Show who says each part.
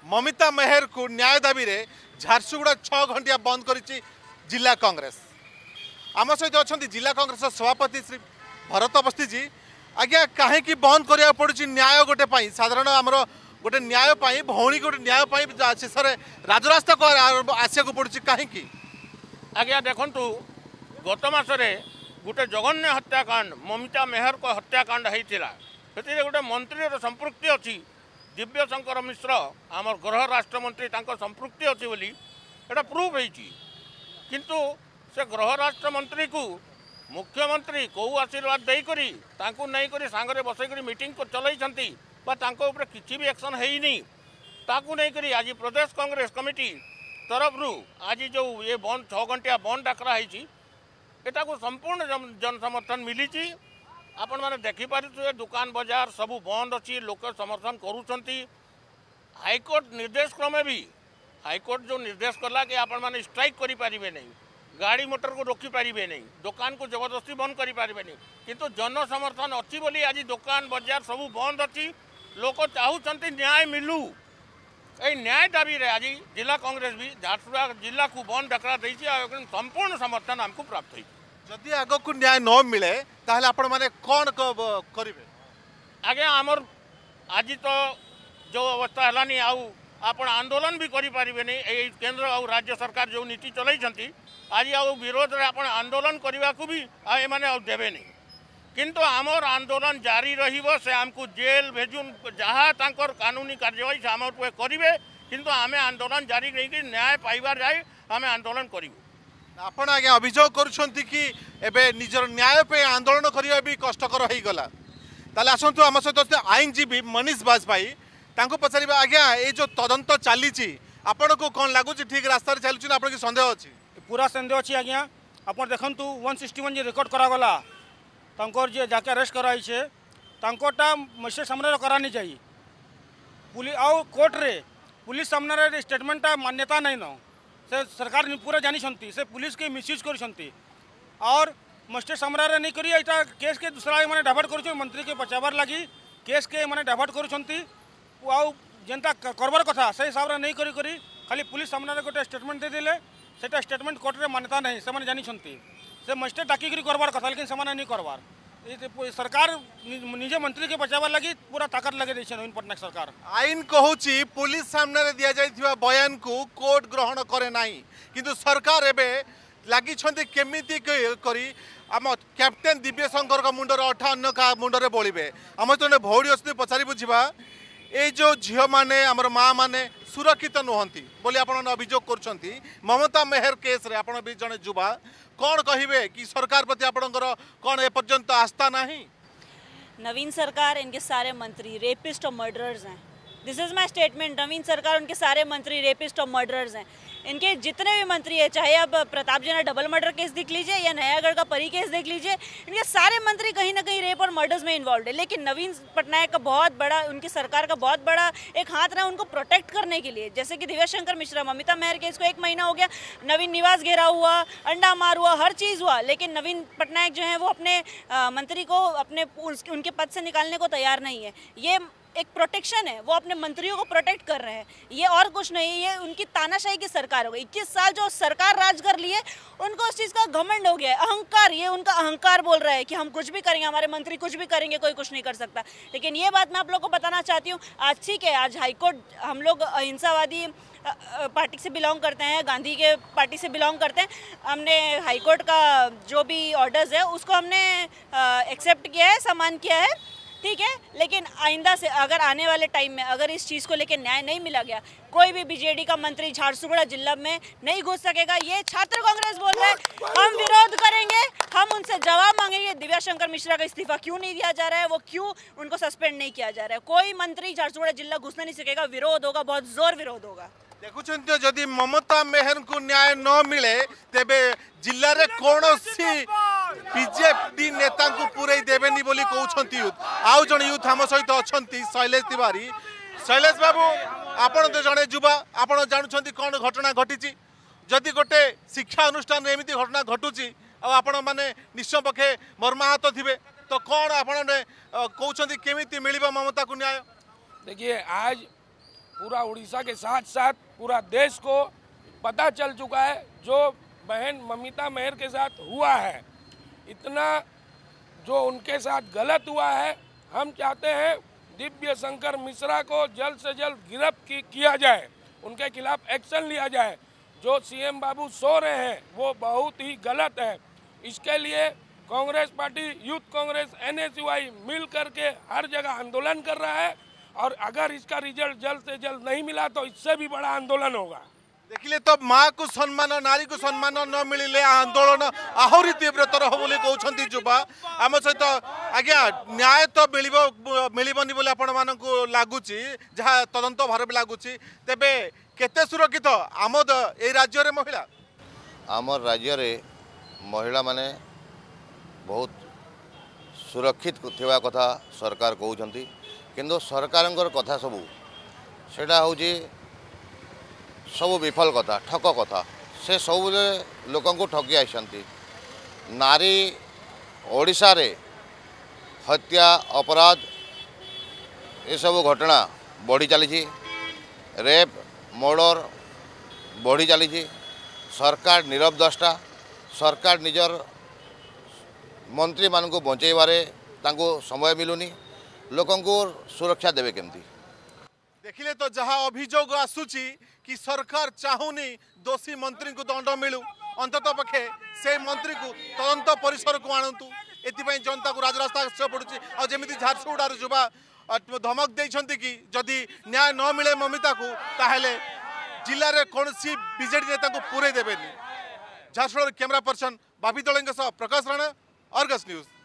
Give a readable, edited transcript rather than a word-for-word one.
Speaker 1: ममिता मेहर को न्याय दाबी रे झारसुगुड़ा 6 घंटिया बंद करिछि जिला कांग्रेस। आम सहित अच्छा जिला कांग्रेस सभापति श्री भरत बस्ती जी। आज्ञा कहीं बंद करा पड़ी न्याय गोटे साधारण आमर गोटे न्याय भौणी गोटे न्याय शेष में राजरास्ता को आसिया पड़ी कहीं।
Speaker 2: आज्ञा देखु गत मसरे गोटे जघन्य हत्याकांड ममिता मेहर को हत्याकांड होता से गोटे मंत्री संपृक्ति अच्छी दिव्य शंकर मिश्र आमर गृह राष्ट्रमंत्री संपृक्ति अच्छी बोली एटा प्रूफ किंतु से गृह राष्ट्रमंत्री को मुख्यमंत्री कौ आशीर्वाद देकर नहीं सांगरे बसई मीटिंग को चलती किसी भी एक्शन है नहीं आज प्रदेश कांग्रेस कमिटी तरफ आज जो ये बंद 6 घंटिया बंद डाकरा एटा को संपूर्ण जन समर्थन मिली। आपण मैंने देखिपारे दुकान बाजार सबू बंद अच्छी लोक समर्थन करुँच। हाईकोर्ट निर्देश क्रमे भी हाईकोर्ट जो निर्देश कला कि आपण मैंने स्ट्राइक करें नहीं गाड़ी मोटर को रोकी पारे नहीं दुकान को जबरदस्ती बंद करें नहीं किंतु जन समर्थन अच्छी बोली आज दुकान बाजार सबू बंद अच्छी लोक चाहते न्याय मिलू। ये न्याय दाबी रे आज जिला कांग्रेस भी झारसुगुड़ा जिला को बंद डाकरा देती संपूर्ण समर्थन आमको प्राप्त हो।
Speaker 1: जदि आग को न्याय न मिले ताहले आपण माने कौन करिवे?
Speaker 2: आगे आमर आज तो जो अवस्था है आप आंदोलन भी करें नहीं केंद्र और राज्य सरकार जो नीति चलती आज आ विरोध में आप आंदोलन करने को भी एमाने देवे नहीं किंतु आमर आंदोलन जारी रहिबो से आमको जेल भेजुन जहाँ तांकर कानूनी कार्यवाही से आम करेंगे किंतु आमे आंदोलन जारी नहीं न्याय पाइबार जाए आमे आंदोलन करूँ।
Speaker 1: आपण आज्ञा अभियोग करुछंती कि एबे निजर न्याय पे आंदोलन करिया भी कष्टकर हो गला ताले आसंतु आम सहित आईनजीवी मनीष बाजपेयी तांको पचारिबा आज्ञा ए जो तदंत चली आपण को कौन लगुच ठीक रास्ता चलुच आप सन्देह अच्छी?
Speaker 3: पूरा सन्देह अच्छी आज्ञा आप देखु 161 जो रेकर्ड करागला तंकर जे जाके अरेस्ट कराई छे तंकोटा मजिस्ट्रेट सामने करानी चाहिए पुलिस आउ कोर्ट रे पुलिस सामने स्टेटमेंटा मान्यता नहीं न से सरकार पूरा जानी से पुलिस के मिसयूज कर और मजिस्ट्रेट सामने नहीं करी एटा केस के दूसरा मैंने डाइवर्ट कर मंत्री के बचावर लगी केस के मैंने डाइवर्ट कर जेनता करबार कथा से हिसाब से नहीं करी खाली पुलिस सामने गोटे स्टेटमेंट दे देले सेटा स्टेटमेंट कोर्ट रे मान्यता नहीं से जानी से मजिस्ट्रेट डाकी करबार कथा लेकिन से नहीं करबार सरकार निजे मंत्री के बचावर लगी पूरा ताकत लगे नवीन पट्टनायक सरकार।
Speaker 1: आईन कहूची पुलिस सामने दिया जाइथिबा बयान को कोर्ट ग्रहण करे नाही किंतु सरकार एबे लगी केमिति करी आम कैप्टेन दिव्य शंकर का मुंडर अठा अन्य का मुंडरे बोलिबे आम तो भौड़ी अच्छे पचारि बुझा ये जो झील मैंने आमर माँ मैंने सुरक्षित नुहति बोली आप अभियोग कर ममता मेहर केस रे आप भी जड़े युवा कौन कहे कि सरकार प्रति आपणकर कौन एपर्यंत आस्था नहीं?
Speaker 4: नवीन सरकार इनके सारे मंत्री रेपिस्ट और मर्डरर्स हैं। This is my statement. Naveen सरकार उनके सारे मंत्री रेपिस्ट और मर्डरर्स हैं। इनके जितने भी मंत्री है चाहे अब प्रताप जी ने डबल मर्डर केस देख लीजिए या नयागढ़ का परी केस देख लीजिए इनके सारे मंत्री कहीं ना कहीं रेप और मर्डर्स में इन्वॉल्व है। लेकिन नवीन पटनायक का बहुत बड़ा उनकी सरकार का बहुत बड़ा एक हाथ रहा उनको प्रोटेक्ट करने के लिए। जैसे कि दिव्य शंकर मिश्रा ममिता मेहर केस को 1 महीना हो गया नवीन निवास घेरा हुआ अंडा मार हुआ हर चीज़ हुआ लेकिन नवीन पटनायक जो है वो अपने मंत्री को अपने उनके पद से निकालने को तैयार नहीं है। ये एक प्रोटेक्शन है वो अपने मंत्रियों को प्रोटेक्ट कर रहे हैं ये और कुछ नहीं। ये उनकी तानाशाही की सरकार हो गई 21 साल जो सरकार राज कर लिए उनको उस चीज़ का घमंड हो गया है अहंकार। ये उनका अहंकार बोल रहा है कि हम कुछ भी करेंगे हमारे मंत्री कुछ भी करेंगे कोई कुछ नहीं कर सकता। लेकिन ये बात मैं आप लोग को बताना चाहती हूँ आज ठीक है आज हाईकोर्ट हम लोग अहिंसावादी पार्टी से बिलोंग करते हैं गांधी के पार्टी से बिलोंग करते हैं हमने हाईकोर्ट का जो भी ऑर्डर्स है उसको हमने एक्सेप्ट किया है सम्मान किया है ठीक है। लेकिन आइंदा से अगर आने वाले टाइम में अगर इस चीज़ को लेकर न्याय नहीं मिला गया कोई भी बीजेडी का मंत्री झारसुगुड़ा जिला में नहीं घुस सकेगा। ये छात्र कांग्रेस बोल रहे हैं हम विरोध करेंगे हम उनसे जवाब मांगेंगे दिव्या शंकर मिश्रा का इस्तीफा क्यों नहीं दिया जा रहा है वो क्यों उनको सस्पेंड नहीं किया जा रहा है। कोई मंत्री झारसुगुड़ा जिला घुसने नहीं सकेगा विरोध होगा बहुत जोर विरोध होगा।
Speaker 1: देखुं जदि ममता मेहर को न्याय न मिले तेबे जिले में कौन बीजेपी नेता को पूरे देवेनी बोली कहते यूथ आउ जन यूथ आम सहित अच्छा शैलेश तिवारी। शैलेश बाबू आपण तो जड़े युवा आप जानते कौन घटना घटी जदि गोटे शिक्षा अनुष्ठान एमती घटना घटुची आपण मैंने निश्चय पक्षे मर्माहत थे तो कौन आप कहते केमी मिल ममता को न्याय?
Speaker 5: देखिए आज पूरा उड़ीसा के साथ साथ पूरा देश को पता चल चुका है जो बहन ममिता मेहर के साथ हुआ है। इतना जो उनके साथ गलत हुआ है, हम चाहते हैं दिव्य शंकर मिश्रा को जल्द से जल्द गिरफ्तार किया जाए, उनके खिलाफ एक्शन लिया जाए। जो सीएम बाबू सो रहे हैं वो बहुत ही गलत है। इसके लिए Congress party, youth Congress, NSUI मिल करके हर जगह आंदोलन कर रहा है और अगर इसका रिजल्ट जल्द से जल्द नहीं मिला तो इससे भी बड़ा आंदोलन होगा।
Speaker 1: देखिले तो माँ को सम्मान, नारी को सम्मान न मिले आंदोलन आहरी तीव्रतर हो बोली कहते युवा। आम सहित आज्ञा न्याय तो मिलबनी बोली आपण मानकु लागुची, जहाँ तदंत भार भी लागुची। तेबे केते सुरक्षित आम ए राज्य रे महिला?
Speaker 6: आम राज्य रे महिला माने बहुत सुरक्षित थिबा कथा सरकार कहउछंती, किंतु सरकारंकर कथा सबू सेटा होची सब विफल कथा, ठक कथा। से सब लोक को ठगी आसती। नारी ओडिशा रे हत्या अपराध ये सब घटना बढ़ी चली, रेप मर्डर बढ़ी चली। सरकार नीरव दृष्टा, सरकार निजर मंत्री मान को बचेबारे तांको समय मिलूनी, लोकन को सुरक्षा देवे केमती।
Speaker 1: देखिले तो जहाँ अभियोग आसूची कि सरकार चाहूनी दोषी मंत्री को दंड मिलू, अंतत पक्षे से मंत्री को तदंत परिसर को आणतु। एथिपाई जनता को राजरास्ता आस पड़ुची। और जमी झारसुगुड़ार युवा धमक देइछंती कि जदि न्याय न मिले ममिता को ताहेले जिले में कौन बीजेडी नेता को पूरे देवेनी। Jharsuguda camera person Babi Dalang Prakash Rana, Argus news.